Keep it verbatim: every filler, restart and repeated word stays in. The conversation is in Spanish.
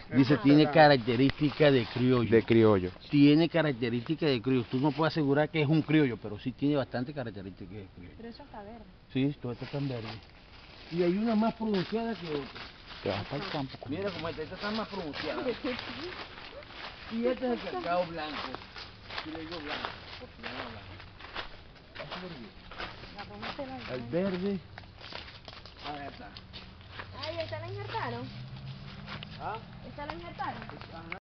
Dice, tiene características de criollo. De criollo. Tiene características de criollo. Tú no puedes asegurar que es un criollo, pero sí tiene bastante características de criollo. Pero eso está verde. Sí, todo esto está en verde. Y hay una más pronunciada que otra. Te vas para el campo. Mira como esta, esta está más pronunciada. Y este es el cacao blanco. Aquí le digo blanco, porque no es blanco. El verde. Ahí está. Ay, ¿esta la injertaron? ¿Ah? ¿Esta la injertaron?